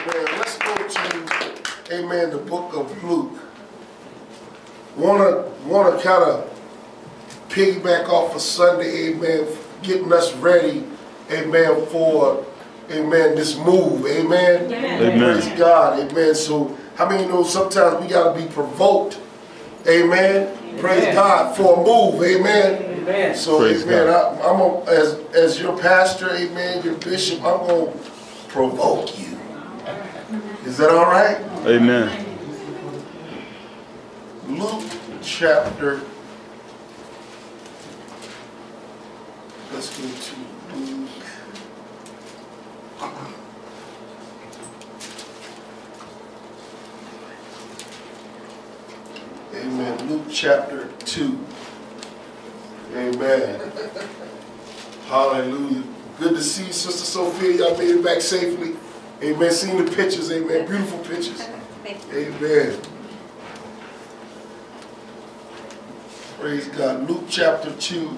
Let's go to, amen, the book of Luke. Wanna kind of piggyback off of Sunday, amen, getting us ready, amen, for, amen, this move, amen. Amen. Praise God, amen. So, how many know sometimes we got to be provoked, amen. Praise God for a move, amen. Amen. So, Praise amen, as your pastor, amen, your bishop, I'm going to provoke you. Is that all right? Amen. Luke chapter, let's go to Luke. Amen. Luke chapter 2. Amen. Hallelujah. Good to see you, Sister Sophia. Y'all made it back safely. Amen. Seeing the pictures. Amen. Beautiful pictures. Amen. Praise God. Luke chapter 2.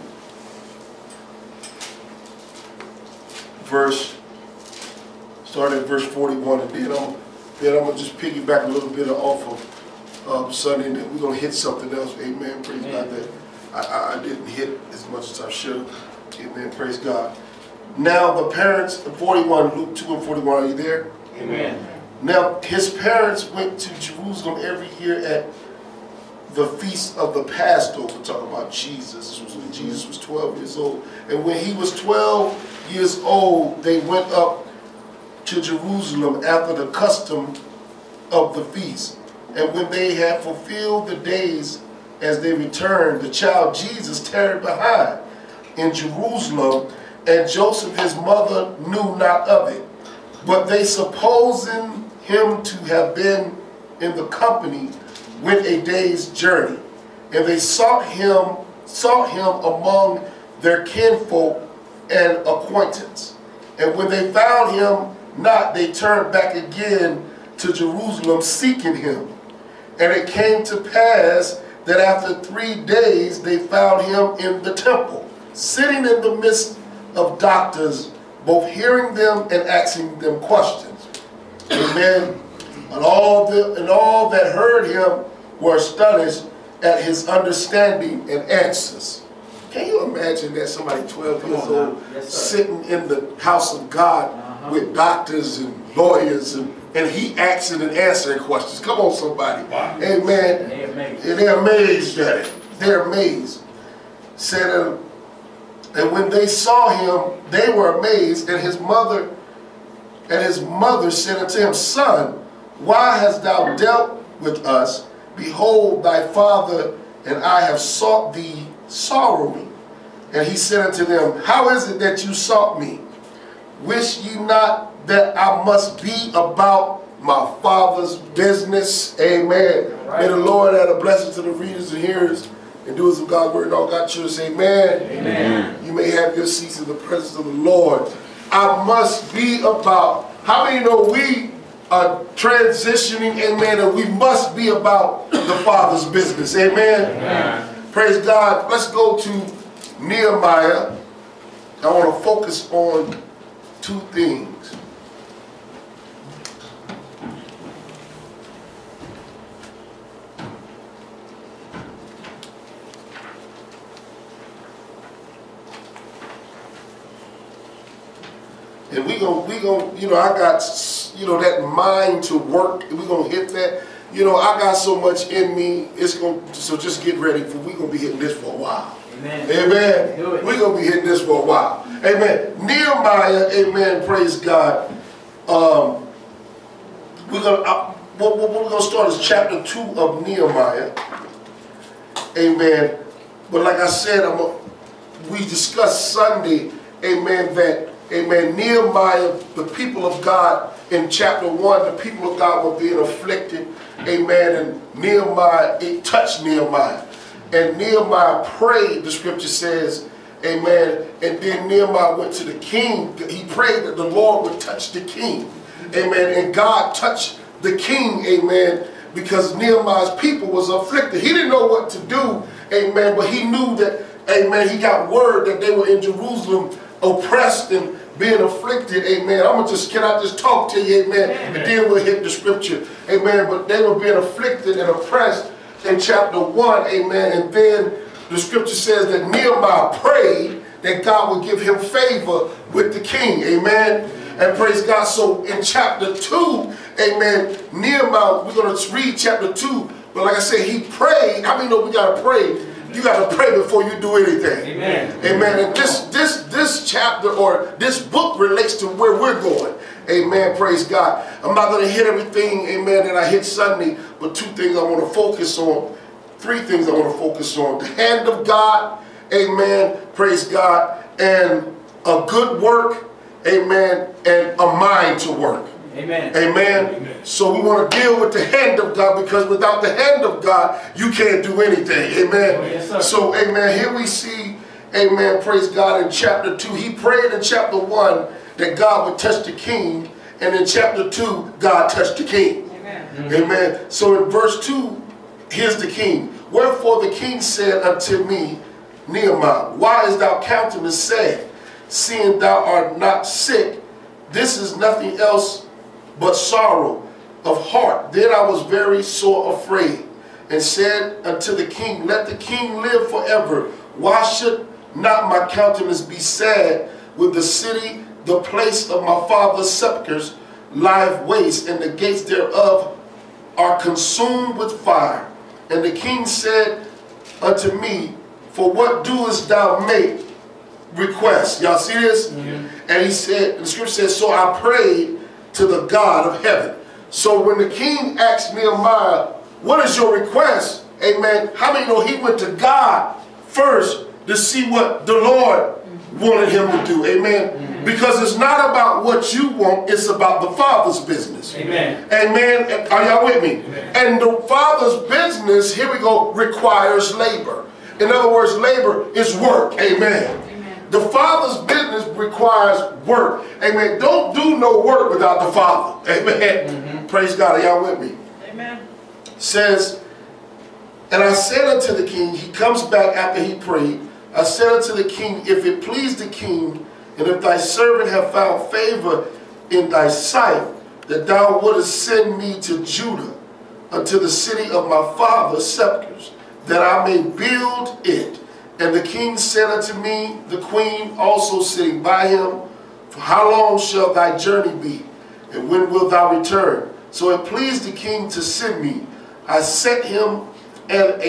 Starting at verse 41. And then I'm going to just piggyback a little bit off of Sunday. And then we're going to hit something else. Amen. Praise God. That I didn't hit as much as I should. Amen. Praise God. Now the parents, 41, Luke 2 and 41, are you there? Amen. Now his parents went to Jerusalem every year at the feast of the Passover. We're talking about Jesus. This was when Jesus was 12 years old. And when he was 12 years old, they went up to Jerusalem after the custom of the feast. And when they had fulfilled the days as they returned, the child Jesus tarried behind in Jerusalem, and Joseph his mother knew not of it. But they, supposing him to have been in the company, went a day's journey. And they sought him among their kinfolk and acquaintance. And when they found him not, they turned back again to Jerusalem, seeking him. And it came to pass that after 3 days they found him in the temple, sitting in the midst of doctors, both hearing them and asking them questions. Amen. And all that heard him were astonished at his understanding and answers. Can you imagine that somebody 12 years old sitting in the house of God with doctors and lawyers and he asking and answering questions? Come on, somebody. Amen. And they're amazed at it. They're amazed. Said, and when they saw him, they were amazed. And his mother said unto him, Son, why hast thou dealt with us? Behold, thy father and I have sought thee sorrowing. And he said unto them, How is it that you sought me? Wish ye not that I must be about my Father's business? Amen. Right. May the Lord add a blessing to the readers and hearers and doers of God's word and all God's children say amen. Amen. You may have your seats in the presence of the Lord. I must be about. How many know we are transitioning, amen, and we must be about the Father's business? Amen. Amen. Praise God. Let's go to Nehemiah. I want to focus on 2 things. And we gonna, you know, I got, you know, that mind to work. We're gonna hit that. You know, I got so much in me. It's gonna, so just get ready for. We're gonna be hitting this for a while. Amen. Amen. We're gonna be hitting this for a while. Amen. Nehemiah. Amen. Praise God. We're gonna start is chapter 2 of Nehemiah. Amen. But like I said, we discussed Sunday. Amen. That. Amen. Nehemiah, the people of God, in chapter 1, the people of God were being afflicted. Amen. And Nehemiah, it touched Nehemiah. And Nehemiah prayed, the scripture says, amen. And then Nehemiah went to the king. He prayed that the Lord would touch the king. Amen. And God touched the king, amen, because Nehemiah's people was afflicted. He didn't know what to do, amen, but he knew that, amen, he got word that they were in Jerusalem oppressed and being afflicted, amen. Can I just talk to you, amen, and then we'll hit the scripture, amen. But they were being afflicted and oppressed in chapter 1, amen. And then the scripture says that Nehemiah prayed that God would give him favor with the king, amen. And praise God. So in chapter 2, amen, Nehemiah, we're going to read chapter 2, but like I said, he prayed. How many know we got to pray? You got to pray before you do anything. Amen. Amen. And this chapter or this book relates to where we're going. Amen. Praise God. I'm not going to hit everything, amen, that I hit Sunday, but 2 things I want to focus on. 3 things I want to focus on. The hand of God, amen, praise God, and a good work, amen, and a mind to work. Amen. Amen. Amen. So we want to deal with the hand of God, because without the hand of God, you can't do anything. Amen. Oh, yes, so, amen, here we see, amen, praise God, in chapter 2. He prayed in chapter 1 that God would touch the king, and in chapter 2, God touched the king. Amen. Amen. So in verse 2, here's the king. Wherefore the king said unto me, Nehemiah, why is thou countenance sad, seeing thou art not sick? This is nothing else but sorrow of heart. Then I was very sore afraid, and said unto the king, let the king live forever. Why should not my countenance be sad with the city, the place of my father's sepulchres, lieth waste, and the gates thereof are consumed with fire? And the king said unto me, for what doest thou make request? Y'all see this? Mm-hmm. And he said, the scripture says, so I prayed to the God of heaven. So when the king asked Nehemiah, what is your request? Amen. How many know he went to God first to see what the Lord wanted him to do? Amen. Mm-hmm. Because it's not about what you want, it's about the Father's business. Amen. Amen. Are y'all with me? Amen. And the Father's business, here we go, requires labor. In other words, labor is work. Amen. The Father's business requires work. Amen. Don't do no work without the Father. Amen. Mm-hmm. Praise God. Are y'all with me? Amen. Says, and I said unto the king, he comes back after he prayed, I said unto the king, if it please the king, and if thy servant have found favor in thy sight, that thou wouldest send me to Judah, unto the city of my father's sepulchres, that I may build it. And the king said unto me, the queen also sitting by him, for how long shall thy journey be? And when wilt thou return? So it pleased the king to send me. I set him at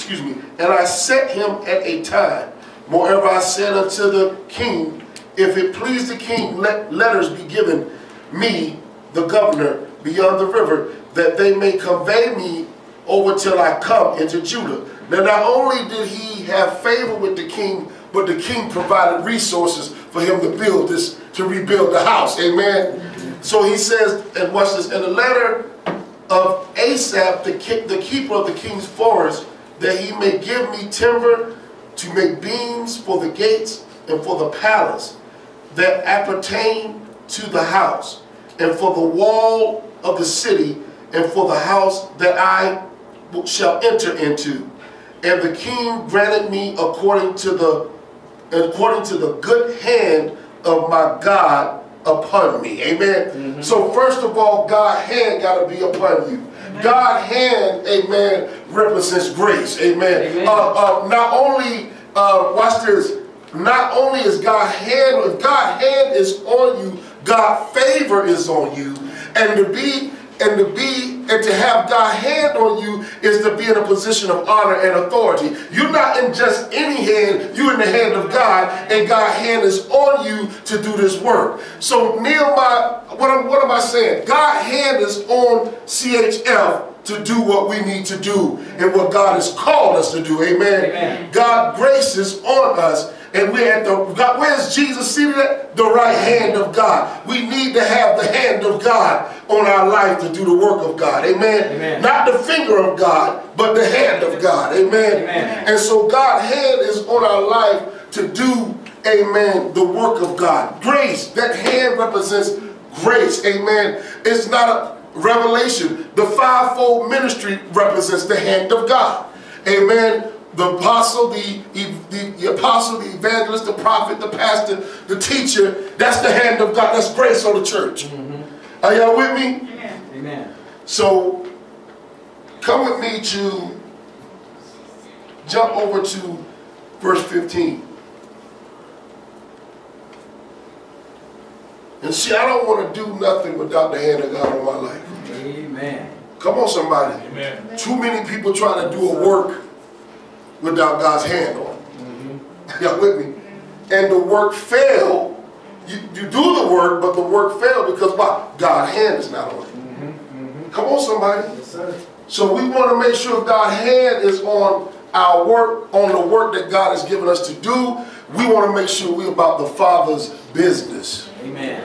a time. Moreover, I said unto the king, if it please the king, let letters be given me, the governor, beyond the river, that they may convey me over till I come into Judah. Now, not only did he have favor with the king, but the king provided resources for him to build this, to rebuild the house. Amen. Mm-hmm. So he says, and watch this, in the letter of Asaph, the keeper of the king's forest, that he may give me timber to make beams for the gates and for the palace that appertain to the house, and for the wall of the city, and for the house that I shall enter into. And the king granted me according to the good hand of my God upon me. Amen. Mm-hmm. So first of all, God's hand got to be upon you. Amen. God's hand, amen, represents grace. Amen. Amen. Not only, watch this, not only is God's hand, if God's hand is on you, God's favor is on you. And to have God's hand on you is to be in a position of honor and authority. You're not in just any hand, you're in the hand of God, and God's hand is on you to do this work. So Nehemiah, what am I saying? God's hand is on CHF to do what we need to do and what God has called us to do. Amen. Amen. God's grace is on us. And we're at where's Jesus seated at? The right hand of God. We need to have the hand of God on our life to do the work of God. Amen. Amen. Not the finger of God, but the hand of God. Amen. Amen. And so God's hand is on our life to do, amen, the work of God. Grace, that hand represents grace. Amen. It's not a revelation. The fivefold ministry represents the hand of God. Amen. The apostle, the apostle, the evangelist, the prophet, the pastor, the teacher, that's the hand of God. That's grace on the church. Are y'all with me? Amen. So, come with me to jump over to verse 15. And see, I don't want to do nothing without the hand of God on my life. Amen. Come on, somebody. Amen. Too many people try to do a work without God's hand on it. Y'all with me? And the work failed. You do the work, but the work failed because why? God's hand is not on it. Come on, somebody. Yes, sir. So we want to make sure God's hand is on our work, on the work that God has given us to do. We want to make sure we're about the Father's business. Amen.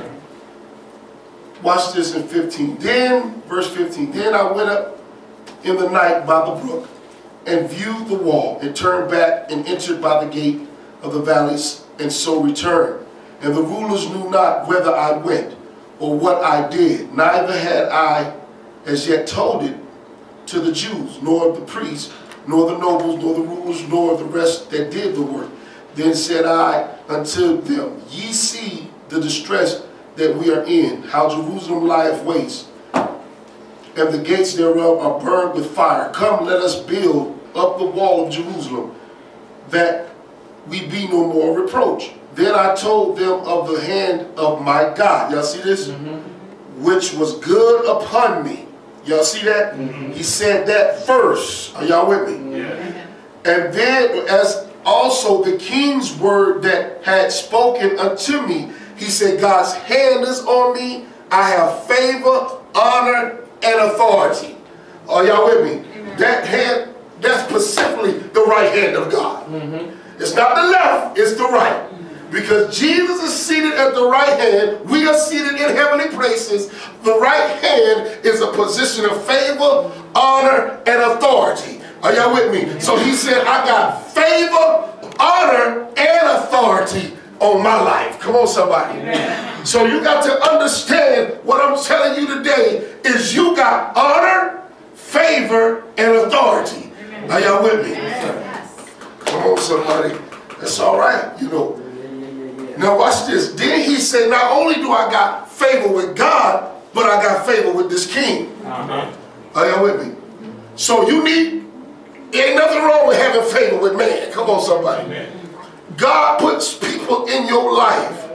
Watch this in 15. Then, verse 15, then I went up in the night by the brook and viewed the wall and turned back and entered by the gate of the valleys and so returned. And the rulers knew not whither I went or what I did. Neither had I as yet told it to the Jews, nor the priests, nor the nobles, nor the rulers, nor the rest that did the work. Then said I unto them, ye see the distress that we are in, how Jerusalem lieth waste, and the gates thereof are burned with fire. Come, let us build up the wall of Jerusalem, that we be no more reproach. Then I told them of the hand of my God. Y'all see this? Which was good upon me. Y'all see that? He said that first. Are y'all with me? Yeah. And then as also the king's word that had spoken unto me, he said, God's hand is on me. I have favor, honor, and authority. Are y'all with me? That hand, that's specifically the right hand of God. It's not the left, it's the right. Because Jesus is seated at the right hand, we are seated in heavenly places. The right hand is a position of favor, honor, and authority. Are y'all with me? So he said, I got favor, honor, and authority on my life. Come on, somebody. Amen. So you got to understand what I'm telling you today is you got honor, favor, and authority. Amen. Are y'all with me? Yes. Come on, somebody. That's all right, you know. Now watch this. Then he said, not only do I got favor with God, but I got favor with this king. Are y'all with me? So you need, ain't nothing wrong with having favor with man. Come on, somebody. Amen. God puts people in your life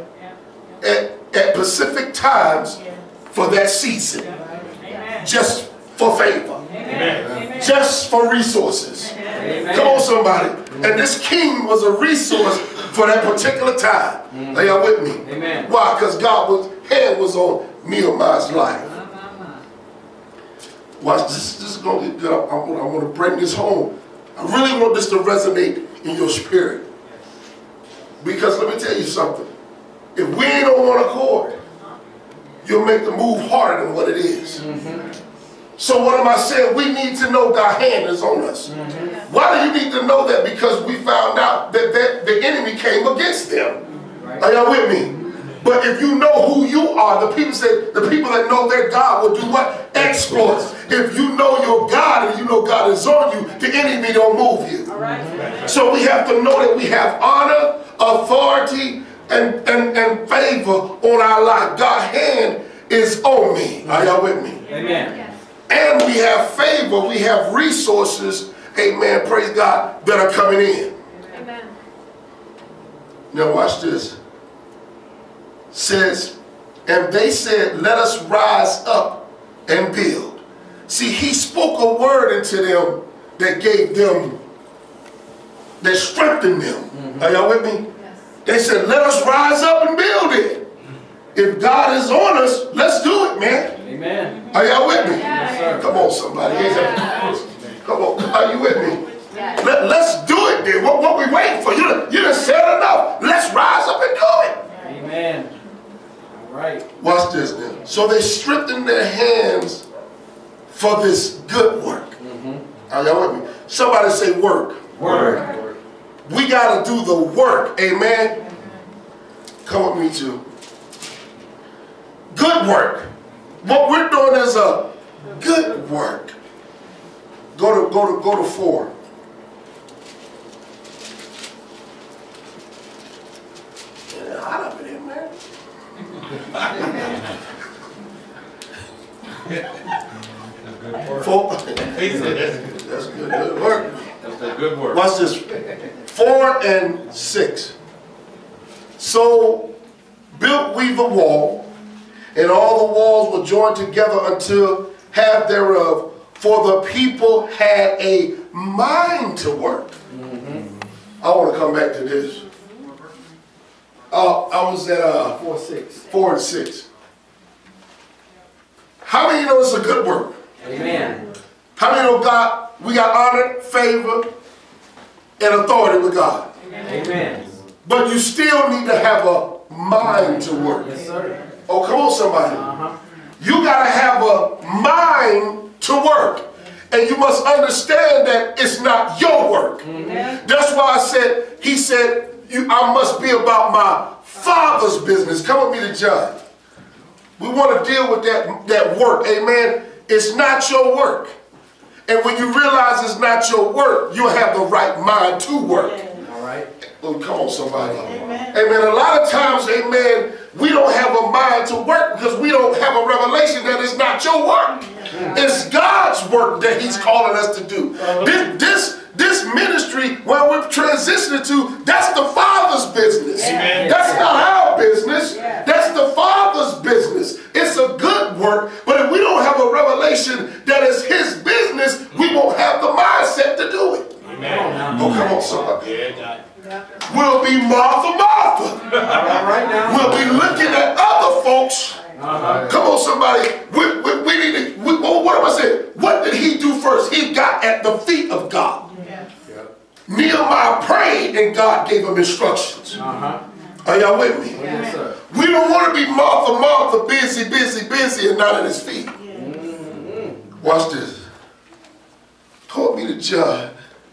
at specific times for that season. Just for favor. Amen. Just for resources. Amen. Come on, somebody. And this king was a resource for that particular time. Are y'all with me? Amen. Why? Because God's hand was on Nehemiah's life. Watch this. This is going to get good. I want to bring this home. I really want this to resonate in your spirit. Because let me tell you something. If we ain't on one accord, you'll make the move harder than what it is. So what am I saying? We need to know God's hand is on us. Why do you need to know that? Because we found out that the enemy came against them. Are y'all with me? But if you know who you are, the people that know their God will do what? Exploits. If you know your God and you know God is on you, the enemy don't move you. So we have to know that we have honor, authority, and favor on our life. God's hand is on me. Are y'all with me? Amen. And we have favor, we have resources, amen, praise God, that are coming in. Amen. Now watch this. Says, and they said, let us rise up and build. See, he spoke a word into them that gave them, that strengthened them. Are y'all with me? Yes. They said, let us rise up and build it. If God is on us, let's do it, man. Amen. Are y'all with me? Yes, come on, somebody. Yes. Come on. Are you with me? Yes. Let's do it then. What we waiting for? You done said enough. Let's rise up and do it. Amen. All right. Watch this then. So they strengthened their hands for this good work. Are y'all with me? Somebody say work. Work. We got to do the work. Amen. Come with me too. Good work. What we're doing is a good work. Go to 4. It's hot up in here, man. That's good work. That's a good work. Watch this. 4 and 6. So built we the wall, and all the walls were joined together until half thereof, for the people had a mind to work. I want to come back to this. I was at 4 and 6. How many know it's a good work? Amen. How many know God, we got honor, favor, and authority with God? Amen. But you still need to have a mind to work. Yes, sir. Oh, come on, somebody. You got to have a mind to work. And you must understand that it's not your work. That's why I said, he said, I must be about my Father's business. Come with me to John. We want to deal with that work. Amen. It's not your work. And when you realize it's not your work, you'll have the right mind to work. All right. Oh, come on, somebody. Amen. Amen. A lot of times, amen, we don't have a mind to work because we don't have a revelation that it's not your work. It's God's work that he's calling us to do. This ministry, where we're transitioning to, that's the Father's business. Amen. That's not our business. That's the Father's business. It's a good work, but if we don't have a revelation that it's his business, we won't have the mindset to do it. Amen. Oh, come on, somebody. Yeah. We'll be Martha. All right now. We'll be looking at other folks. Come on, somebody. We need to, what am I saying? What did he do first? He got at the feet of God. Nehemiah prayed and God gave him instructions. Are y'all with me? Yes, sir. We don't want to be Martha, busy, and not at his feet. Watch this. Hold me to John.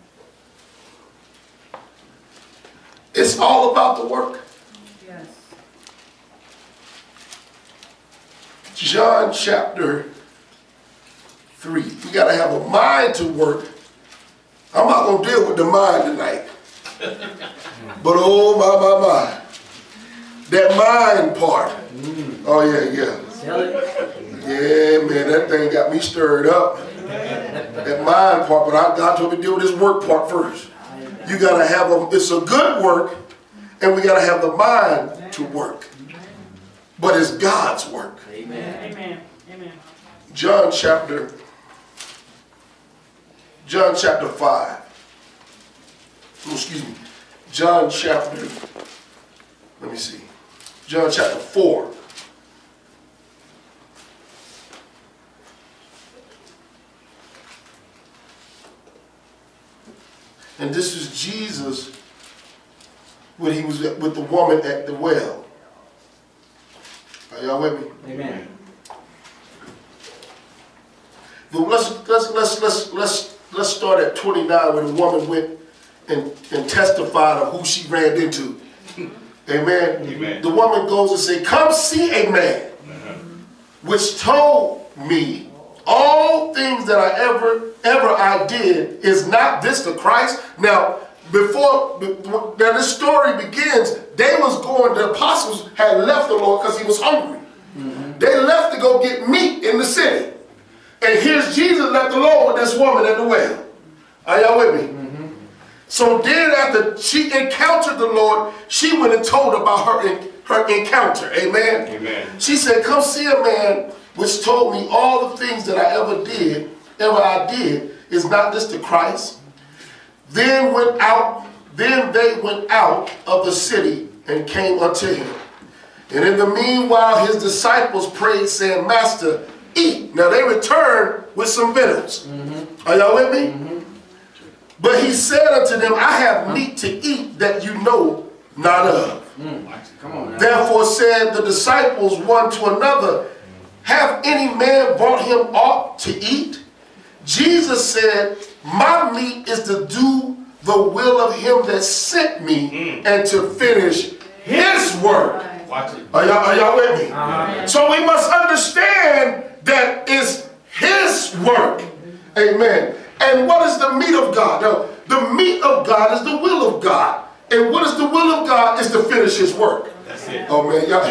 It's all about the work. Yes. John chapter 3. We got to have a mind to work. I'm not going to deal with the mind tonight. But oh, my. That mind part. Oh, yeah. Tell it. Yeah, man, that thing got me stirred up. That mind part, but God told me to deal with this work part first. You got to have it's a good work, and we got to have the mind to work. But it's God's work. Amen. Amen. Amen. John chapter 5. Oh, excuse me. John chapter 4. And this is Jesus when he was with the woman at the well. Are y'all with me? Amen. But let's start at 29 when the woman went and testified of who she ran into. Amen. Amen. The woman goes and says, "Come see a man which told me all things that I ever did. Is not this the Christ?" Now, now this story begins, the apostles had left the Lord because he was hungry. They left to go get meat in the city. And here's Jesus left alone with this woman at the well. Are y'all with me? So then after she encountered the Lord, she went and told about her encounter. Amen? Amen. She said, "Come see a man which told me all the things that I ever did. Is not this the Christ?" Then they went out of the city and came unto him. And in the meanwhile his disciples prayed, saying, "Master, eat." Now they returned with some victuals. Are y'all with me? But he said unto them, "I have meat to eat that you know not of." Come on now. Therefore said the disciples one to another, "Have any man brought him aught to eat?" Jesus said, "My meat is to do the will of him that sent me and to finish his work." Watch it. Are y'all with me? So we must understand that it's his work. Amen. And what is the meat of God? Now, the meat of God is the will of God. And what is the will of God? Is to finish his work. Oh man, y'all,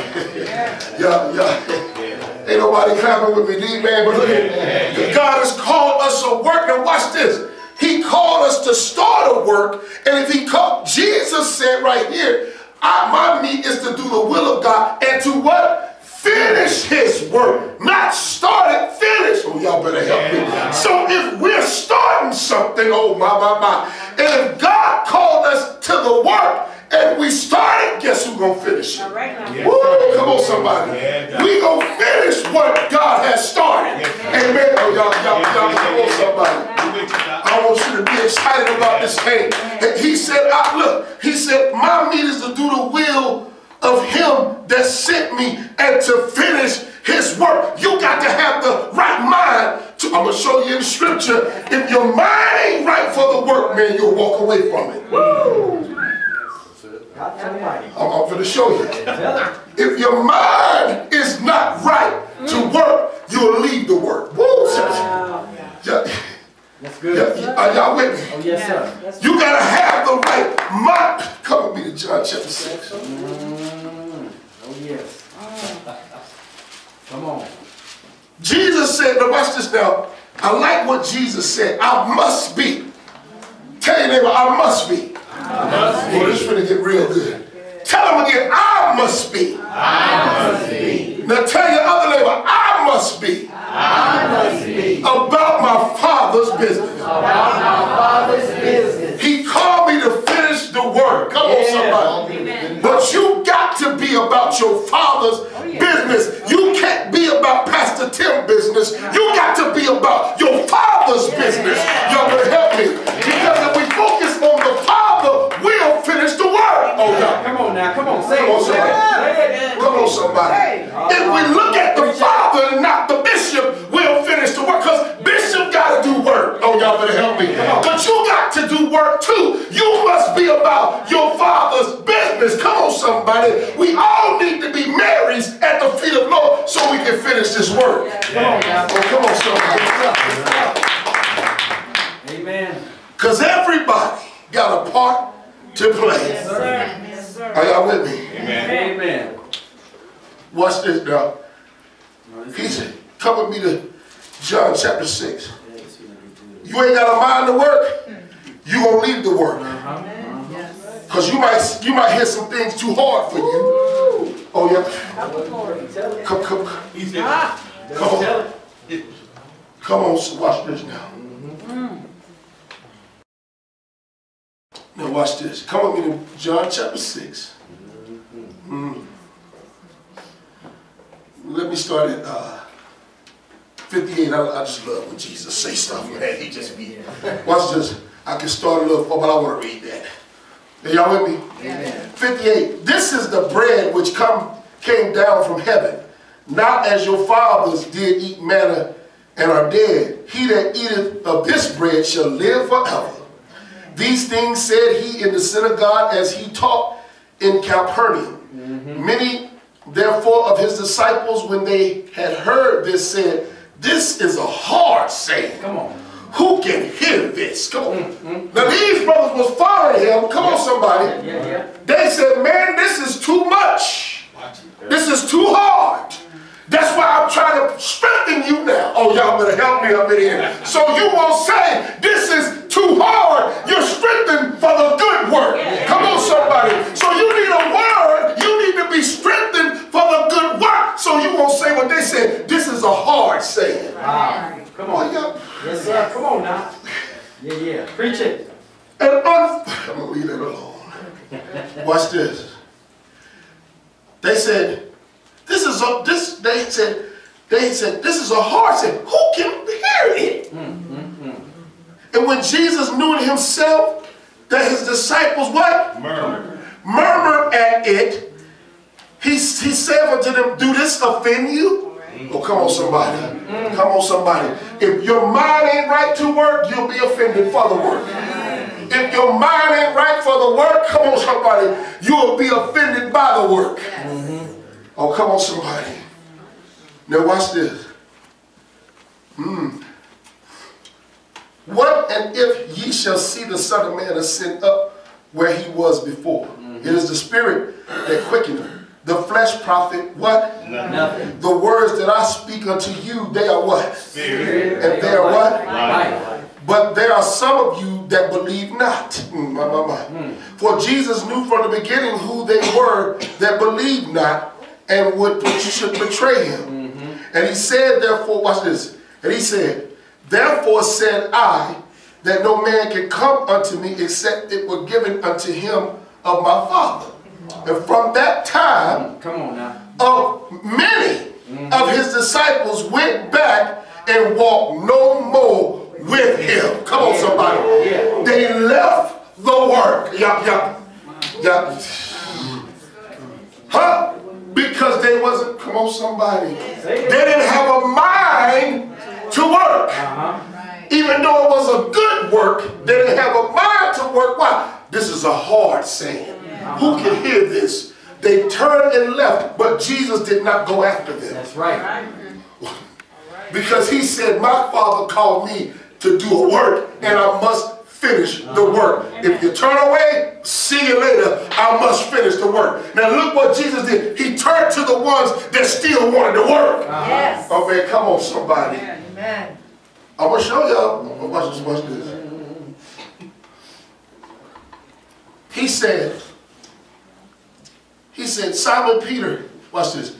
ain't nobody clapping with me, D man, but look at God has called us a work. Now watch this. He called us to start a work, and if he called, Jesus said right here, my meat is to do the will of God and to what? Finish his work. Not start it, finish. Oh, y'all better help me. So if we're starting something, oh my, and if God called us to the work and we started, guess who's going to finish it? All right now. Woo, come on somebody. We going to finish what God has started. Amen. Oh, y'all, come on somebody. I want you to be excited about this thing. And he said, look, he said, my meat is to do the will of him that sent me and to finish his work. You got to have the right mind. I'm going to show you in scripture. If your mind ain't right for the work, man, you'll walk away from it. Woo! I'm going to show you. If your mind is not right to work, you'll leave the work. Woo! That's good. Are y'all with me? Oh, yes, sir. You got to have the right mind. Come with me to John chapter 6. Oh, yes. Come on. Jesus said, now watch this now. I like what Jesus said. I must be. Tell your neighbor, I must be. I must be. Boy, this is going to get real good. Tell them again, I must be. I must be. Now tell your other neighbor, I must be. I must be. About my Father's business. About my Father's business. He called me to finish the work. Come on, somebody. Amen. But you got to be about your Father's business. You can't be about Pastor Tim's business. You got to be about your Father's business. Y'all better help me. Because if we focus on the Father, we'll finish the work. Oh, y'all. Come on now. Come on. Say Come on, it. somebody. Come on, somebody. If we look at the Father and not the bishop, we'll finish the work. Because bishop got to do work. Oh, y'all better help me. But you got to do work too. You must be about your Father's business. Come on, somebody. We all need to be Marys at the feet of the Lord so we can finish this work. Come on now. Oh, come on, somebody. Amen. Because everybody got a part to play. Yes, sir. Yes, sir. Are y'all with me? Amen. Watch this now. He said, come with me to John chapter 6. You ain't got a mind to work, you gonna leave the work. Because you might hear some things too hard for you. Oh yeah. Come on. Come on, so watch this now. Now watch this. Come with me to John chapter 6. Let me start at 58. I just love when Jesus say stuff, man. He just be. Watch this. I can start a little, but I want to read that. Are y'all with me? Amen. 58. This is the bread which came down from heaven, not as your fathers did eat manna and are dead. He that eateth of this bread shall live forever. These things said he in the synagogue as he taught in Capernaum. Many therefore of his disciples, when they had heard this, said, this is a hard saying. Come on. Who can hear this? Come on. Now these brothers was following him. Come on, somebody. They said, man, this is too much. This is too hard. That's why I'm trying to strengthen you now. Oh, y'all better help me up in here. So you won't say, this is too hard. You're strengthened for the good work. Come on, somebody. So you need a word. You need to be strengthened for the good work. So you won't say what they said. This is a hard saying. Come on. Yes, sir. Come on now. Yeah. Preach it. And I'm going to leave it alone. Watch this. They said, this is a hard saying. Who can hear it? And when Jesus knew in himself that his disciples what? Murmured at it, he said unto them, do this offend you? Oh, come on, somebody. Come on, somebody. If your mind ain't right to work, you'll be offended for the work. If your mind ain't right for the work, come on, somebody, you'll be offended by the work. Oh, come on, somebody. Now watch this. What and if ye shall see the Son of Man ascend up where he was before? It is the Spirit that quickeneth, The flesh profit what? Nothing. The words that I speak unto you, they are what? Spirit. And they are what? Life. But there are some of you that believe not. For Jesus knew from the beginning who they were that believed not and should betray him. And he said, therefore, watch this. And he said, therefore said I, that no man can come unto me except it were given unto him of my Father. And from that time, Come on now. many of his disciples went back and walked no more with him. Come on, somebody. Yeah. They left the work. Yup. Huh? Because they wasn't, come on, somebody. They didn't have a mind to work. Even though it was a good work, they didn't have a mind to work. Why? This is a hard saying. Who can hear this? They turned and left, but Jesus did not go after them. That's right. Because he said, my Father called me to do a work, and I must finish the work. If you turn away, see you later. I must finish the work. Now look what Jesus did. He turned to the ones that still wanted to work. Yes. Oh man, come on, somebody. Amen. I'm going to show y'all. Watch this. He said, Simon Peter, watch this.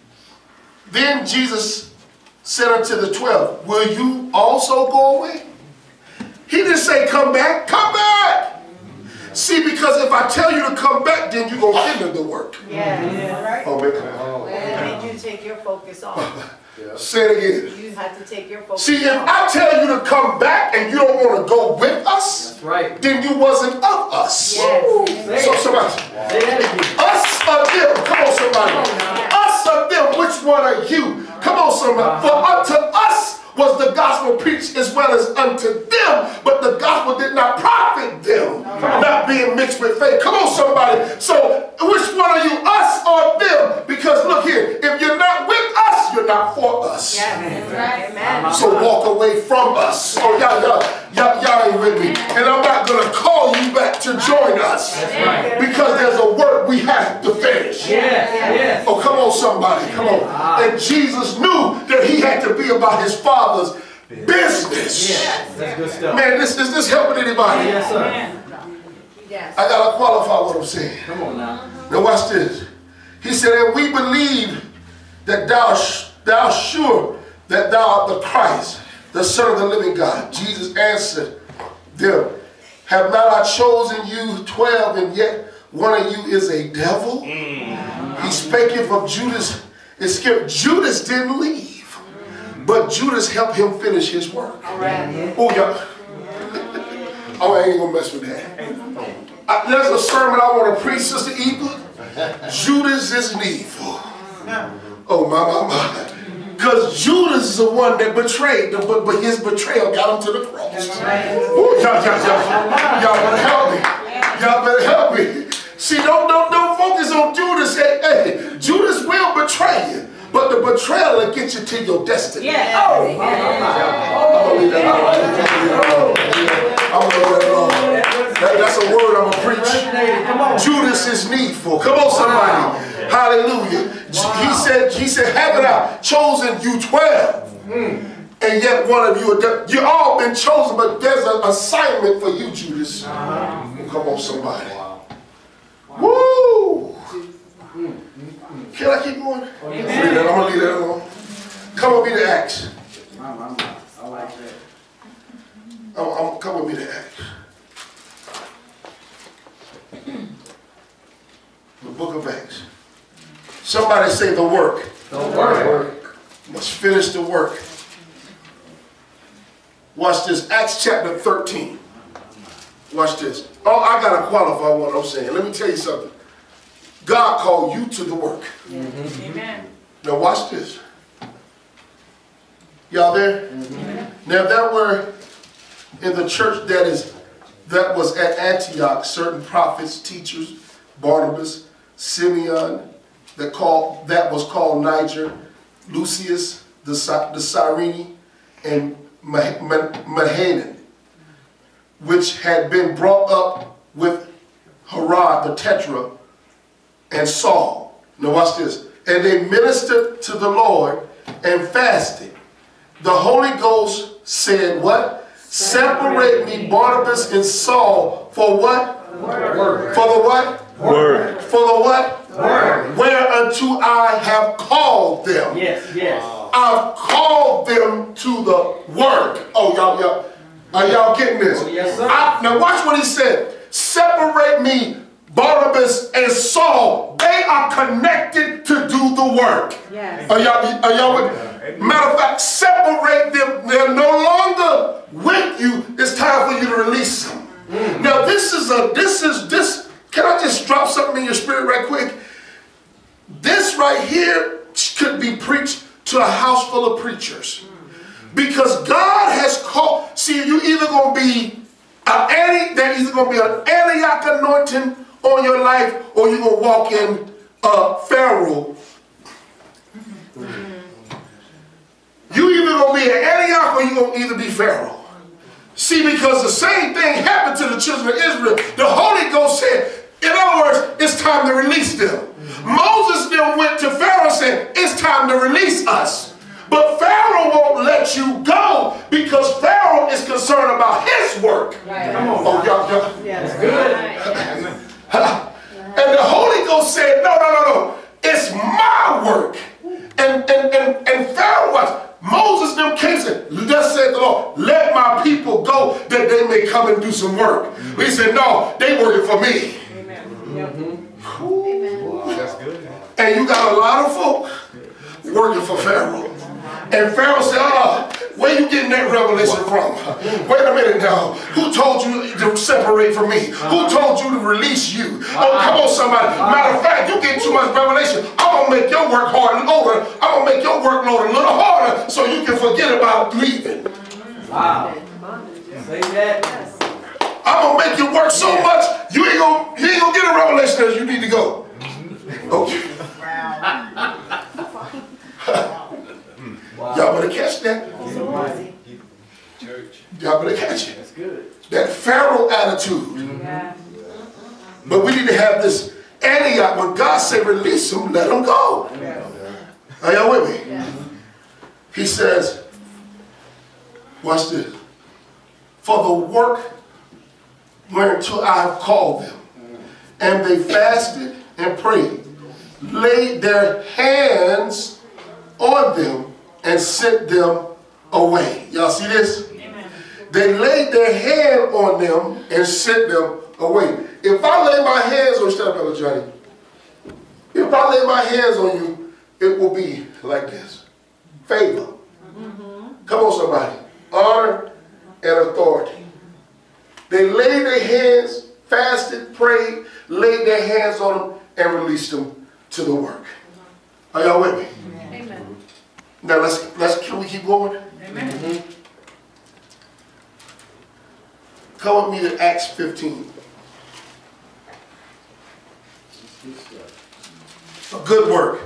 Then Jesus said unto the 12, will you also go away? He didn't say come back. Come back. See, because if I tell you to come back, then you're going to hinder the work. Yes. Oh, man, come on. And then you take your focus off. Say it again. You have to take your focus See, if off. I tell you to come back and you don't want to go with us, That's right. then you wasn't of us. Yes. So somebody, Say that again. us or them, come on somebody. Us or them, which one are you? Come on somebody. For unto us was the gospel preached as well as unto them, but the gospel did not profit them, not being mixed with faith. Come on somebody. So which one are you, us or them? Because look here, if you're not with us, you're not for us. Yes. Right. Amen. So walk away from us. Oh, y'all ain't with me. And I'm not going to call you back to join us. Because there's a work we have to finish. Yes. Oh, come on, somebody. Come on. And Jesus knew that he had to be about his Father's business. Yes. That's good stuff. Man, is this helping anybody? Yes, sir. Yes. I got to qualify what I'm saying. Come on now. Now watch this. He said, and we believe that thou sure that thou art the Christ, the Son of the living God. Jesus answered them, have not I chosen you 12, and yet one of you is a devil? He spaketh of Judas Iscariot. Judas didn't leave, but Judas helped him finish his work. Oh, yeah. Oh, I ain't gonna mess with that. There's a sermon I want to preach, Sister Eva. Judas is needful. Oh, my. Because Judas is the one that betrayed him, but his betrayal got him to the cross. Oh, y'all better help me. Y'all better help me. See, don't focus on Judas. Hey, Judas will betray you, but the betrayal will get you to your destiny. I'm going to leave that alone. I'm going to leave that alone. That's a word I'm going to preach. Judas is needful. Come on, somebody. Hallelujah. He said, haven't I chosen you 12? And yet one of you are dead. You all been chosen, but there's an assignment for you, Judas. Come on, somebody. Woo! Can I keep going? I'm going to leave that alone. Come with me to Acts. I like that. Come with me to Acts. The book of Acts. Somebody say the work. The work. Must finish the work. Watch this. Acts chapter 13. Watch this. Oh, I got to qualify what I'm saying. Let me tell you something. God called you to the work. Amen. Now watch this. Y'all there? Now if that were in the church that was at Antioch, certain prophets, teachers, Barnabas, Simeon, that was called Niger, Lucius the Cyrene, and Mahanan, which had been brought up with Herod the Tetrarch and Saul, Now watch this. And they ministered to the Lord and fasted. The Holy Ghost said what? Separate me, Barnabas and Saul, for what? Word. For the what? Word. For the what? Word. Whereunto I have called them. Yes, yes. I've called them to the work. Oh, y'all, are y'all getting this? Oh, yes, sir. Now watch what he said. Separate me, Barnabas and Saul. They are connected to do the work. Yes. Are y'all with me? Matter of fact, separate them. They're no longer with you. It's time for you to release them. Now this. Can I just drop something in your spirit right quick? This right here could be preached to a house full of preachers. Because God has called, see, you either going to be there's either going to be an Antioch anointing on your life, or you're going to walk in Pharaoh. You either going to be an Antioch, or you're going to either be Pharaoh. See, because the same thing happened to the children of Israel. The Holy Ghost said, in other words, it's time to release them. Moses then went to Pharaoh and said, it's time to release us. But Pharaoh won't let you go because Pharaoh is concerned about his work. Right. Come on. Oh, y'all. Yes. Good. And the Holy Ghost said, no. It's my work. And Pharaoh was, Moses them came and said, thus said the Lord, let my people go that they may come and do some work. He said, no, they working for me. That's good. And you got a lot of folk working for Pharaoh. And Pharaoh said, where you getting that revelation from? Wait a minute now. Who told you to separate from me? Who told you to release you? Oh, come on, somebody. Matter of fact, you get too much revelation. I'm going to make your work hard and older. I'm going to make your workload a little harder so you can forget about leaving. Wow. Say that. I'm going to make you work so much, you ain't gonna get a revelation as you need to go. Okay. Wow. Y'all better catch that. Y'all better catch it. That's good. That Pharaoh attitude. Yeah. But we need to have this Antioch. When God said release them, let them go. Are y'all with me? Yeah. He says, watch this. For the work whereunto I have called them. And they fasted and prayed, laid their hands on them, and sent them away. Y'all see this? Amen. They laid their hand on them and sent them away. If I lay my hands on you, shut up, Brother Johnny. If I lay my hands on you, it will be like this. Favor. Come on, somebody. Honor and authority. They laid their hands, fasted, prayed, laid their hands on them, and released them to the work. Are y'all with me? Amen. Now can we keep going? Amen. Come with me to Acts 15. A good work.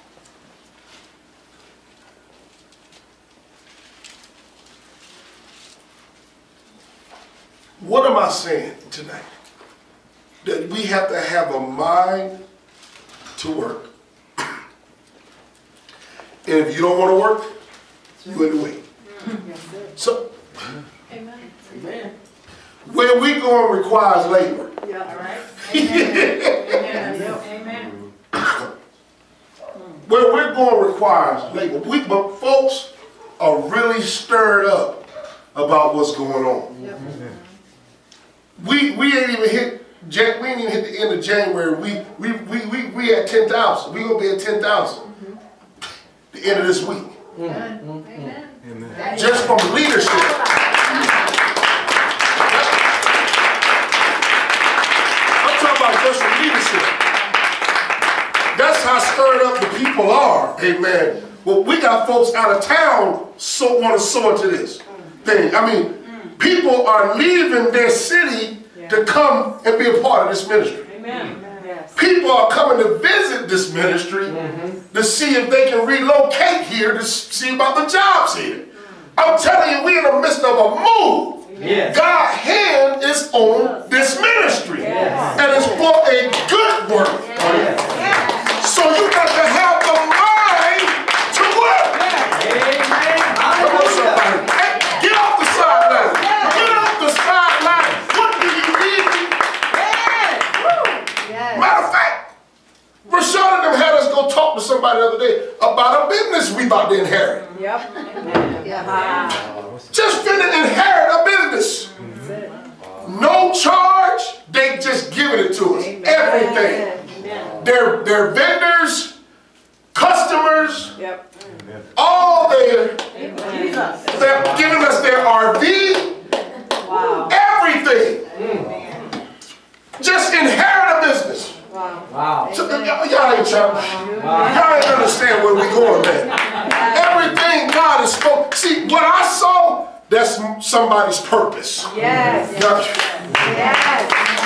What am I saying tonight? That we have to have a mind to work. And if you don't want to work, you in the way. So, Amen. Amen. where we going requires labor. All right. Amen. Amen. Where we're going requires labor. But folks are really stirred up about what's going on. Yep. We ain't even hit the end of January. We at 10,000. We gonna be at 10,000 the end of this week. Amen. Amen. Just from leadership. I'm talking about just from leadership. That's how stirred up the people are. Amen. Well, we got folks out of town want to sow into this thing. I mean, people are leaving their city to come and be a part of this ministry. Amen. Yes. People are coming to visit this ministry to see if they can relocate here to see about the jobs here. I'm telling you, we're in the midst of a move. Yes. God's hand is on this ministry. Yes. And it's for a good work. Oh, yes. So you Yes. Matter of fact, Rashad and them had us go talk to somebody the other day about a business we about to inherit. Yep. Yeah. Just finna inherit a business. No charge, they just giving it to us. Everything. Their vendors, customers, Yep. all they're Jesus. giving us their RV, Wow. everything. Just inherit a business. Wow. Wow. So, y'all ain't trying. Y'all ain't understand where we going, man. Everything God has spoken. See, what I saw, that's somebody's purpose. Yes. Yeah. Yes.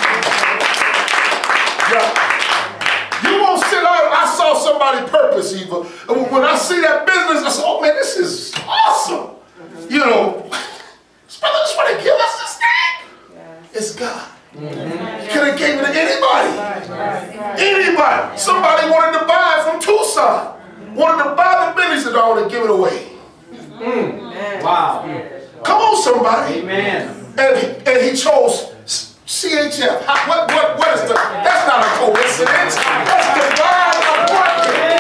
Yeah. You won't sit out. I saw somebody's purpose, Eva. And when I see that business, I said, oh man, this is awesome. You know, brother, just want to give us this thing. It's God. Could have gave it to anybody. Anybody. Somebody wanted to buy it from Tucson. Wanted to buy the business and I want to give it away. Wow. Come on, somebody. Amen. And he chose CHF. What is the? That's not a coincidence. That's divine appointment.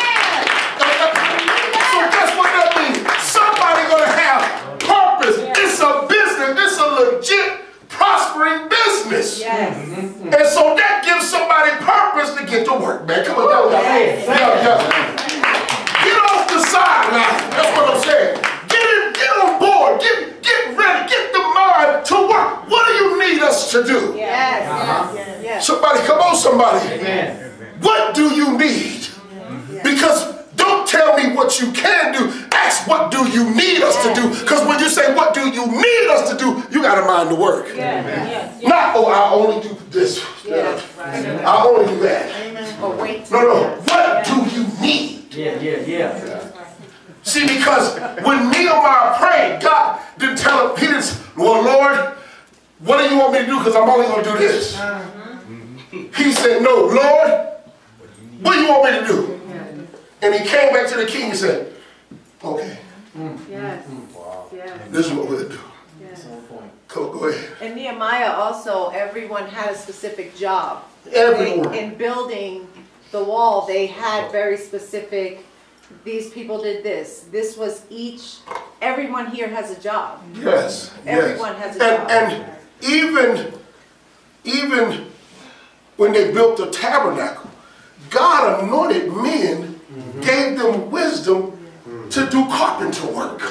So guess what that means? Somebody gonna have purpose. It's a business. It's a legit, prospering business. Yes. And so that gives somebody purpose to get to work, man. Come on, y'all. Get off the sideline. That's what I'm saying. Get on board. Get ready. Get the mind to work. What do you need us to do? Yes. Yes. Somebody, come on, somebody. Amen. What do you need? Because don't tell me what you can do. Ask what do you need us to do. Because when you say what do you need us to do, you got to mind the work. Not, oh, I only do this. I only do that. Oh, wait. No. What do you need? Yeah. See, because when Nehemiah prayed, God didn't tell him, he didn't, well, Lord, what do you want me to do? Because I'm only going to do this. He said, no, Lord, what do you want me to do? And he came back to the king and said, okay, Yes. Yes. this is what we'll do. Yes. Go ahead. And Nehemiah also, everyone had a specific job. Everyone. In building the wall, they had very specific, these people did this. This was everyone here has a job. Yes. Everyone has a job. And even when they built the tabernacle, God anointed men, gave them wisdom to do carpenter work.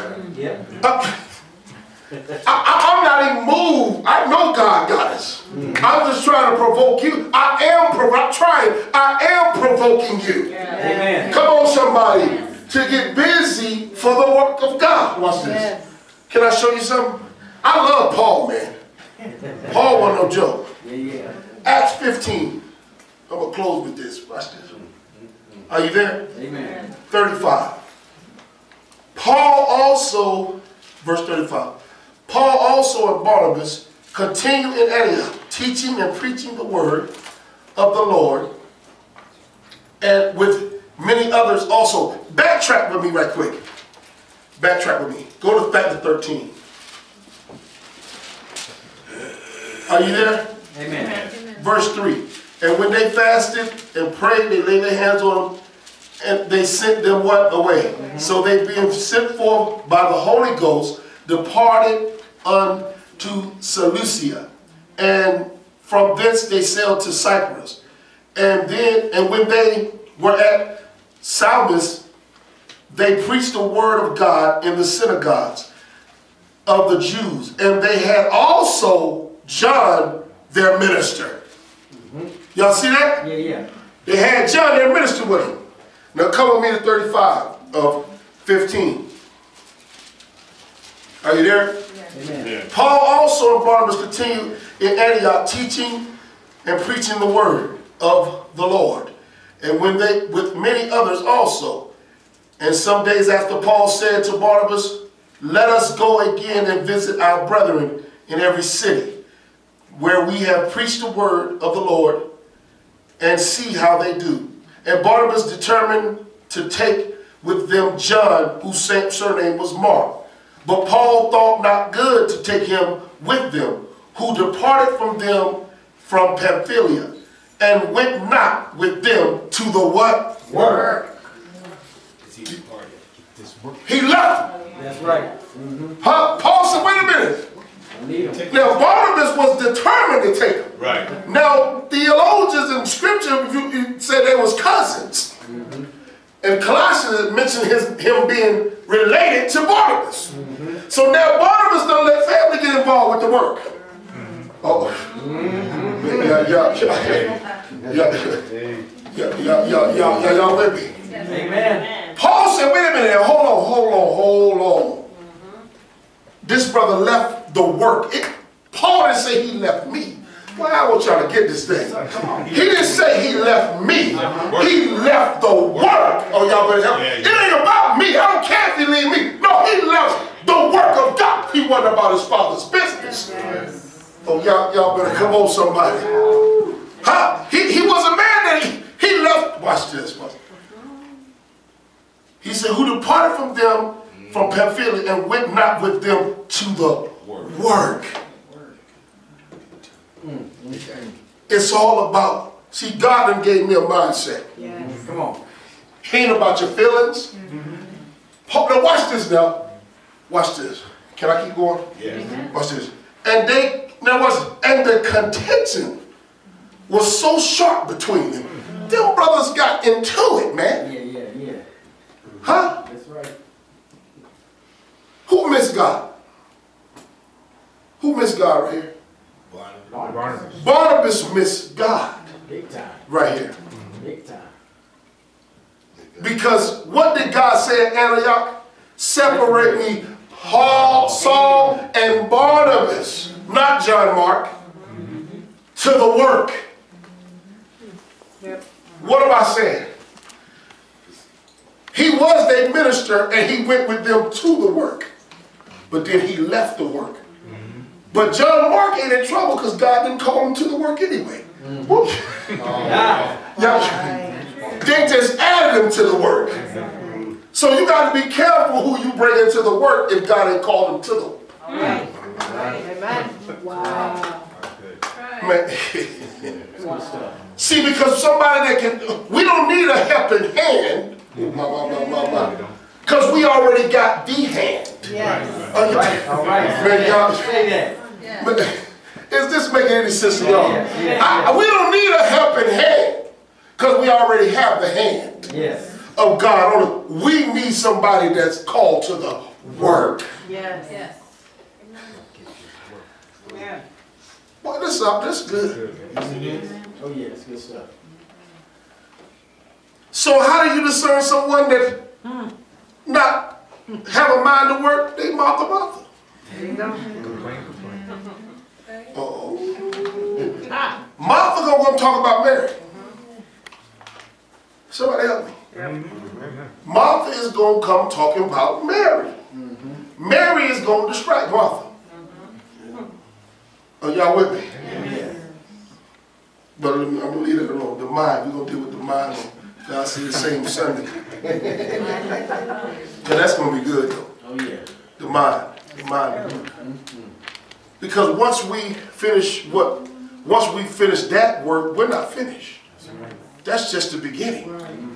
I'm not even moved. I know God got us. I'm just trying to provoke you. I am provoking you. Amen. Come on, somebody, to get busy for the work of God. Watch this. Yes. Can I show you something? I love Paul, man. Paul wasn't no joke. Yeah. Acts 15. I'm going to close with this. Watch this. Are you there? Amen. 35. Paul also, verse 35. Paul also and Barnabas continued in Antioch, teaching and preaching the word of the Lord, and with many others also. Backtrack with me right quick. Backtrack with me. Go back to 13. Are you there? Amen. Verse 3. And when they fasted and prayed, they laid their hands on them, and they sent them what? Away. So they, being sent forth by the Holy Ghost, departed unto Seleucia. And from thence they sailed to Cyprus. And when they were at Salamis, they preached the word of God in the synagogues of the Jews. And they had also John, their minister. Y'all see that? Yeah. They had John, their minister, with him. Now come with me to 35 of 15. Are you there? Amen. Paul also and Barnabas continued in Antioch, teaching and preaching the word of the Lord. And when they, with many others also. And some days after, Paul said to Barnabas, let us go again and visit our brethren in every city, where we have preached the word of the Lord, and see how they do. And Barnabas determined to take with them John, whose surname was Mark. But Paul thought not good to take him with them, who departed from them from Pamphylia, and went not with them to the what? Work. He left. That's right. Huh? Paul said, wait a minute. I need them. Now, Barnabas was determined to take him. Right. Now, theologians in Scripture you said they was cousins. And Colossians mentioned him being related to Barnabas. So now Barnabas don't let family get involved with the work. Oh. Y'all with me? Amen. Paul said, wait a minute, hold on. This brother left the work. Paul didn't say he left me. Well, I want y'all to get this thing. He didn't say he left me. He left the work. Oh, y'all better help me. It ain't about me. I don't care if he leave me. No, he left the work of God. He wasn't about his father's business. Oh, y'all better come on, somebody. Huh? He was a man that he left. Watch this. He said, who departed from them from Pamphylia and went not with them to the work. It's all about, see, God done gave me a mindset. Yes. Come on. It ain't about your feelings. Now watch this now. Watch this. Can I keep going? Yes. Watch this. And the contention was so sharp between them. Them brothers got into it, man. Yeah. Huh? That's right. Who missed God? Who missed God right here? Barnabas. Barnabas missed God Big time. right here. Big time. Because what did God say at Antioch? Separate me, Saul and Barnabas, not John Mark, to the work. Yep. What am I saying? He was their minister and he went with them to the work. But then he left the work. But John Mark ain't in trouble because God didn't call him to the work anyway. They just added him to the work. So you got to be careful who you bring into the work if God ain't called him to the work. Amen. Wow. Man. See, because somebody that can, we don't need a helping hand. Because we already got the hand. Yes. All right. Man, y'all, Say that. but is this making any sense to y'all? Yeah. We don't need a helping hand because we already have the hand Yes. of God on it. We need somebody that's called to the work. Yes. Yes. Boy, this is good. Oh yeah, it's good stuff. So how do you discern someone that not have a mind to work? They Martha. There you go. Martha gonna talk about Mary. Somebody help me. Martha is gonna come talking about Mary. Mary is gonna distract Martha. Are y'all with me? But I'm gonna leave it alone. The mind, we're gonna deal with the mind on God see the same Sunday. Yeah, that's gonna be good though. Oh yeah. The mind. Because once we finish that work, we're not finished. That's just the beginning.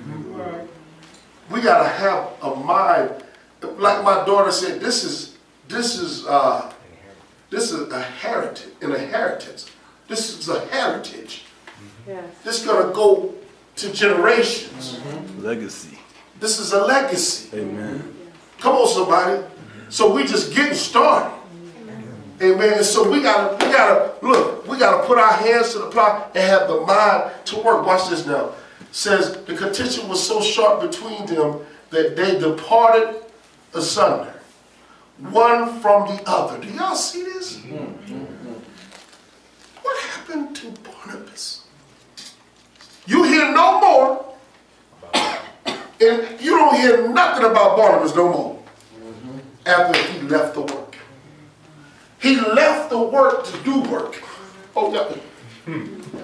We gotta have a mind. Like my daughter said, this is a heritage, an inheritance. This is a heritage. Yes. This is gonna go to generations. Legacy. This is a legacy. Amen. Come on, somebody. So we just getting started. Amen. And so we gotta put our hands to the plow and have the mind to work. Watch this now. It says the contention was so sharp between them that they departed asunder, one from the other. Do y'all see this? What happened to Barnabas? You hear no more, and you don't hear nothing about Barnabas no more after he left the work. He left the work to do work. Oh, yeah.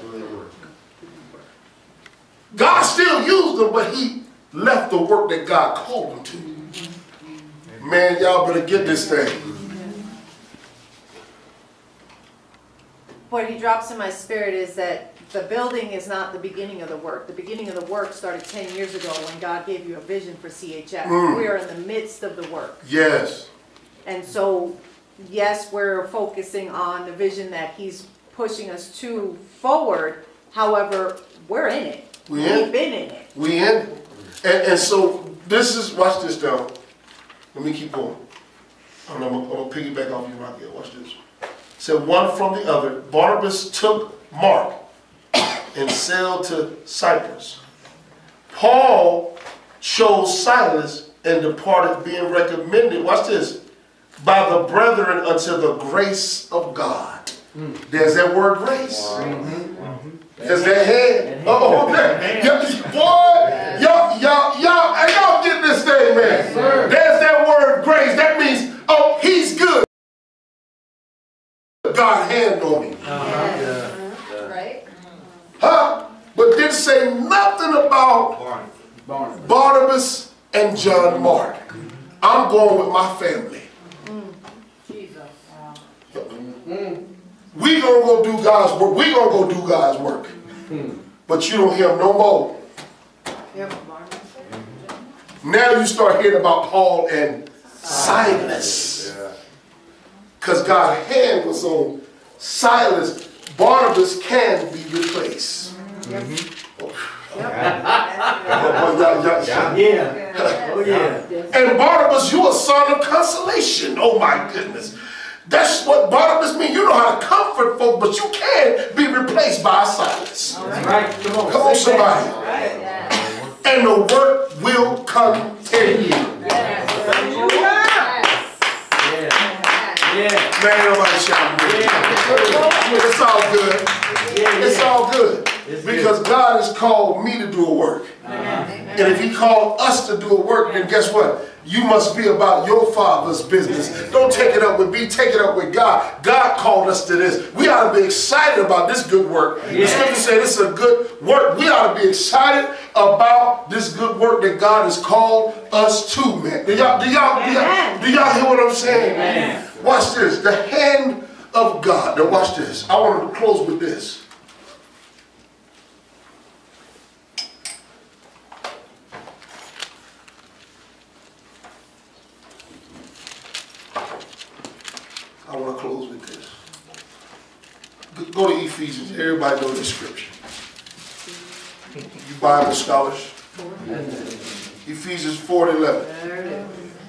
God still used him, but he left the work that God called him to. Man, y'all better get this thing. What he drops in my spirit is that the building is not the beginning of the work. The beginning of the work started 10 years ago when God gave you a vision for CHF. We are in the midst of the work. Yes. And so, yes, we're focusing on the vision that he's pushing us to forward. However, we're in it. We in. We've been in it. We in. And so this is, watch this down. Let me keep going. And I'm gonna piggyback off you right here. Watch this. Said one from the other, Barnabas took Mark and sailed to Cyprus. Paul chose Silas and departed, being recommended, watch this, by the brethren unto the grace of God. There's that word grace. There's that head. Oh, okay. Boy, y'all get this thing, man. There's that word grace. That means, oh, he's good. God hand on me. Right? Huh? But didn't say nothing about Barnabas and John Mark. I'm going with my family. Jesus. We gonna go do God's work. We gonna go do God's work. But you don't hear him no more. Yep. Now you start hearing about Paul and Silas. Because God's hand was on Silas. Barnabas can be replaced. Yeah. Oh, yeah. And Barnabas, you're a son of consolation. Oh my goodness. That's what Barnabas means. You know how to comfort folk, but you can be replaced by Silas. That's right. Come on, somebody. And the work will continue. Yeah. Man, nobody shouting. It's all good. It's all good. Because God has called me to do a work. And if he called us to do a work, then guess what? You must be about your Father's business. Don't take it up with me, take it up with God. God called us to this. We ought to be excited about this good work. The scripture says this is a good work. We ought to be excited about this good work that God has called us to, man. Do y'all hear what I'm saying? Amen. Watch this. The hand of God. Now watch this. I wanted to close with this. I want to close with this. Go to Ephesians. Everybody knows this scripture. You Bible scholars. Ephesians 4:11.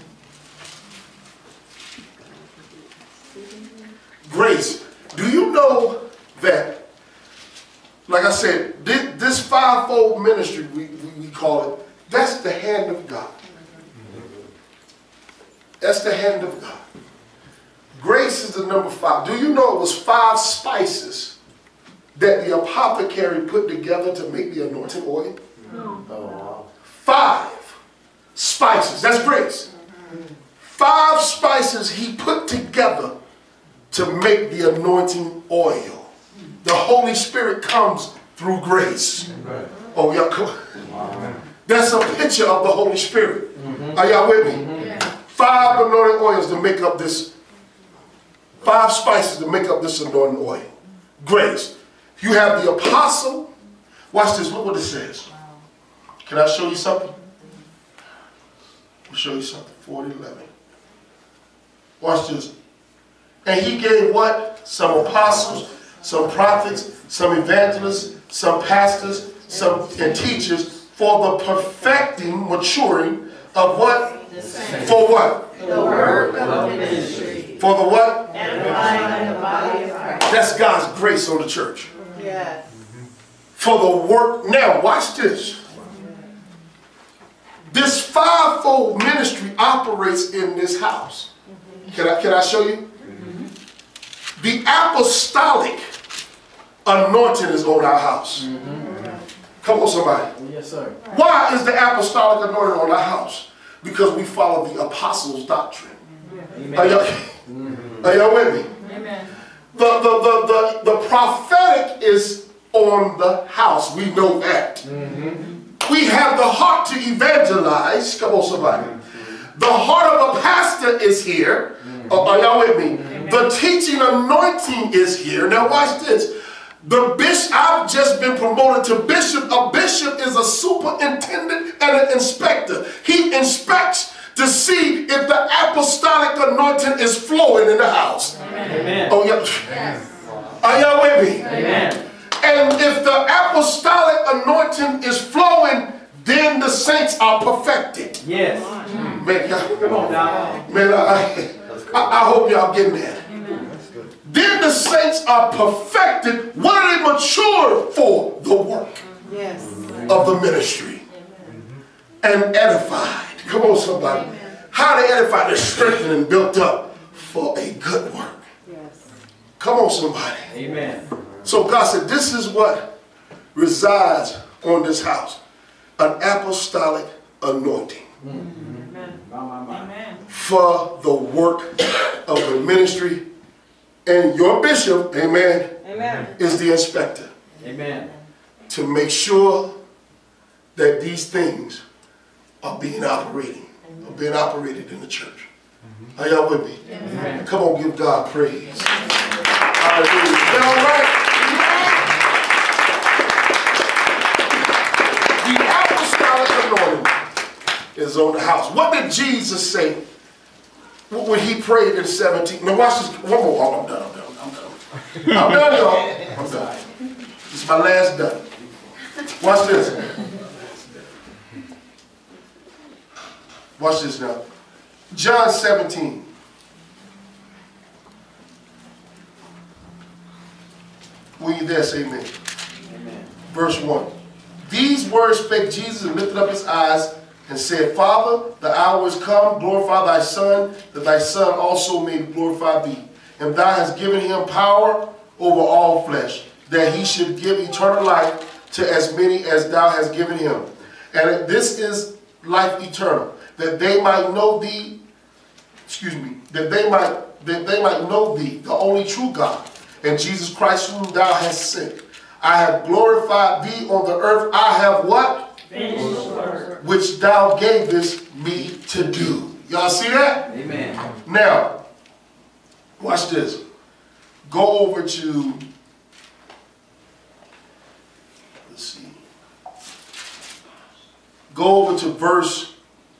Grace. Do you know that, like I said, this fivefold ministry, we call it, that's the hand of God. That's the hand of God. Grace is the number 5. Do you know it was 5 spices that the apothecary put together to make the anointing oil? Oh, wow. 5 spices. That's grace. 5 spices he put together to make the anointing oil. The Holy Spirit comes through grace. Oh, yeah, come on. That's a picture of the Holy Spirit. Are y'all with me? 5 anointing oils to make up this. 5 spices to make up this anointing oil. Grace. You have the apostle. Watch this. Look what it says. Can I show you something? I'll show you something. 4:11. Watch this. And he gave what? Some apostles, some prophets, some evangelists, some pastors, and teachers for the perfecting, maturing of what? For what? The work of the ministry. For the what? Edifying the body of Christ. That's God's grace on the church. Yes. For the work. Now, watch this. This fivefold ministry operates in this house. Can I show you? The apostolic anointing is on our house. Come on, somebody. Yes, sir. Why is the apostolic anointing on our house? Because we follow the apostles' doctrine. Are y'all with me? Amen. The prophetic is on the house. We know that. We have the heart to evangelize. Come on, somebody. The heart of a pastor is here. Are y'all with me? The teaching anointing is here. Now watch this. I've just been promoted to bishop. A bishop is a superintendent and an inspector. He inspects to see if the apostolic anointing is flowing in the house. Amen. Oh, yeah. Yes. Are y'all with me? Amen. And if the apostolic anointing is flowing, then the saints are perfected. Yes. Man, Come on now. man, I hope y'all getting that. Then the saints are perfected. What are they matured for? The work Yes. of the ministry. And edified. Come on, somebody. How are they edified? They're strengthened and built up for a good work. Yes. Come on, somebody. Amen. So God said, this is what resides on this house. An apostolic anointing. Amen. For the work of the ministry. And your bishop, amen, is the inspector. Amen. To make sure that these things are being operated in the church. Are y'all with me? Amen. Come on, give God praise. Hallelujah. Is that all right? The apostolic anointing is on the house. What did Jesus say when he prayed in 17? Now watch this. One more. I'm done, y'all. I'm done. This is my last done. Watch this. Watch this now. John 17. When you there, say amen. Amen. Verse 1. These words spake Jesus and lifted up his eyes and said, Father, the hour is come, glorify thy Son, that thy Son also may glorify thee. And thou hast given him power over all flesh, that he should give eternal life to as many as thou hast given him. And this is life eternal, that they might know thee, that they might know thee, the only true God, and Jesus Christ whom thou hast sent. I have glorified thee on the earth. I have what? Finished work. Which thou gavest me to do. Y'all see that? Amen. Now, watch this. Go over to, let's see. Go over to verse,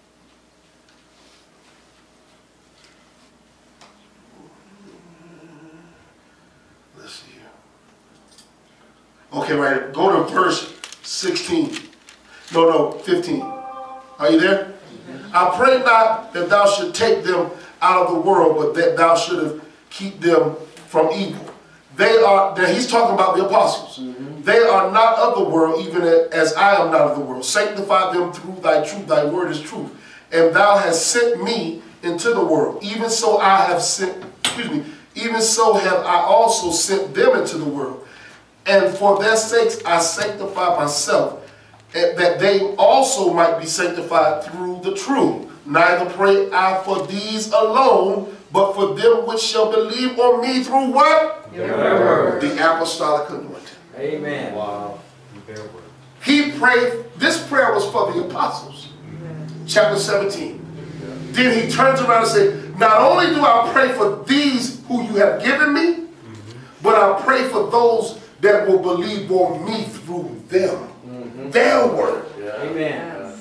let's see here. Okay, right. Go to verse 16. No, 15. Are you there? I pray not that thou should take them out of the world, but that thou shouldest keep them from evil. Now he's talking about the apostles. They are not of the world, even as I am not of the world. Sanctify them through thy truth. Thy word is truth. And thou hast sent me into the world. Even so even so have I also sent them into the world. And for their sakes I sanctify myself, that they also might be sanctified through the truth. Neither pray I for these alone, but for them which shall believe on me through what? Your word. The apostolic anointing. Amen. Wow. He prayed, this prayer was for the apostles. Chapter 17. Then he turns around and says, not only do I pray for these who you have given me, but I pray for those that will believe on me through them. Their word. Amen.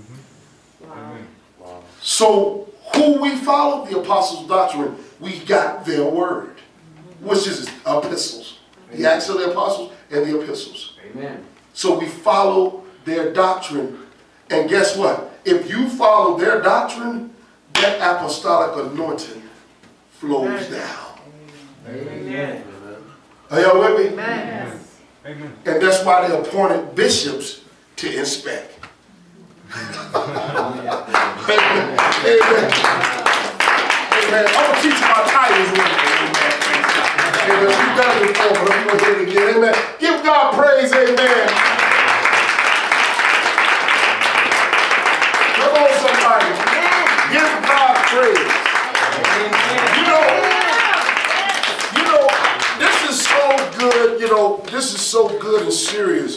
So who we follow? The apostles' doctrine. We got their word, which is epistles. The Acts of the Apostles and the epistles. Amen. So we follow their doctrine. And guess what? If you follow their doctrine, that apostolic anointing flows down. Amen. Are y'all with me? Amen. Amen. And that's why they appointed bishops to inspect. Amen. Amen. Amen. Amen. I'm going to teach you my titles. Amen. We've done it before, but I'm going to do it again. Amen. Give God praise. Amen. Come on, somebody. Give God praise. This is so good. This is so good and serious.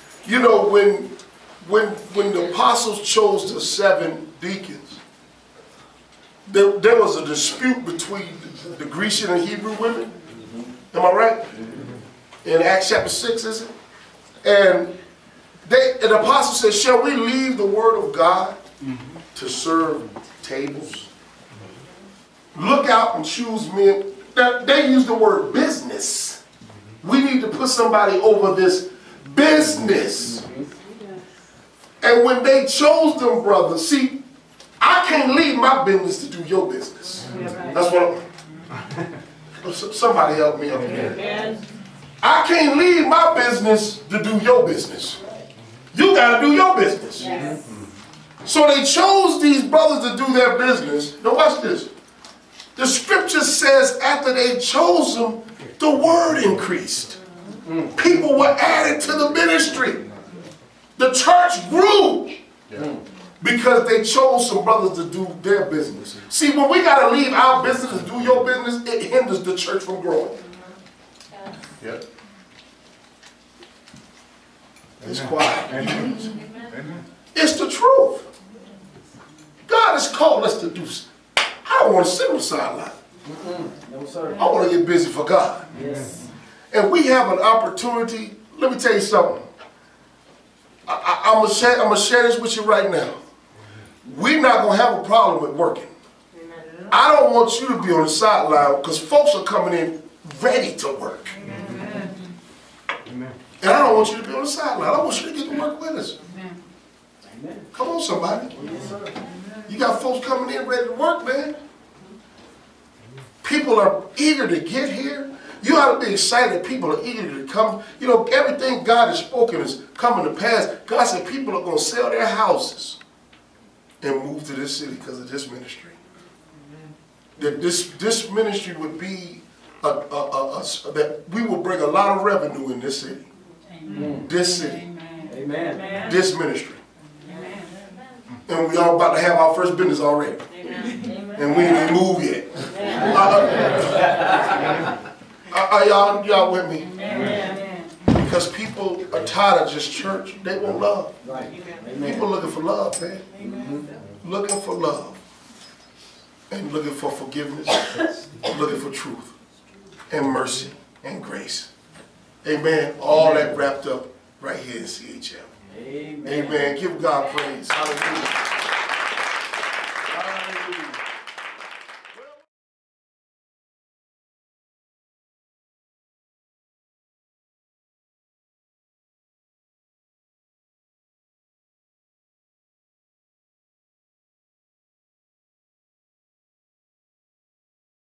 When the apostles chose the 7 deacons, there was a dispute between the Grecian and Hebrew women. Am I right? in Acts chapter 6, is it? And an apostle said, shall we leave the word of God to serve tables? Look out and choose men. Now, they use the word business. We need to put somebody over this business. And when they chose them, brothers, see, I can't leave my business to do your business. That's what somebody help me up here. I can't leave my business to do your business. You got to do your business. Yes. So they chose these brothers to do their business. Now watch this. The scripture says after they chose them, the word increased. People were added to the ministry. The church grew because they chose some brothers to do their business. See, when we got to leave our business to do your business, it hinders the church from growing. Yep. It's quiet. Amen. It's the truth. God has called us to do something. I don't want to sit on the sideline. No, sir. I want to get busy for God. Yes. And we have an opportunity. Let me tell you something. I'm going to share this with you right now. We're not going to have a problem with working. I don't want you to be on the sideline because folks are coming in ready to work. Amen. And I don't want you to be on the sideline. I want you to get to work with us. Amen. Come on, somebody. Yes, sir. You got folks coming in ready to work, man. People are eager to get here. You ought to be excited that people are eager to come. You know, everything God has spoken is coming to pass. God said people are going to sell their houses and move to this city because of this ministry. That this ministry would be that we will bring a lot of revenue in this city. Amen. This city. Amen. This ministry. Amen. And we all about to have our first business already. Amen. And we ain't moved yet. Are y'all with me? Amen. Because people are tired of just church. They want love. Right. People looking for love, man. Amen. Looking for love. And looking for forgiveness. Looking for truth. And mercy. And grace. Amen. All that wrapped up right here in CHL. Amen. Amen. Give God praise. Hallelujah.